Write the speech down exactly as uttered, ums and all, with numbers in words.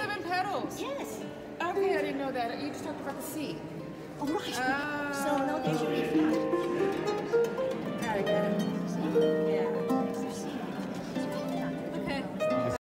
seven petals. Yes. Okay, I didn't know that. You just talked about the C. Oh, right. Uh, So, no, there should be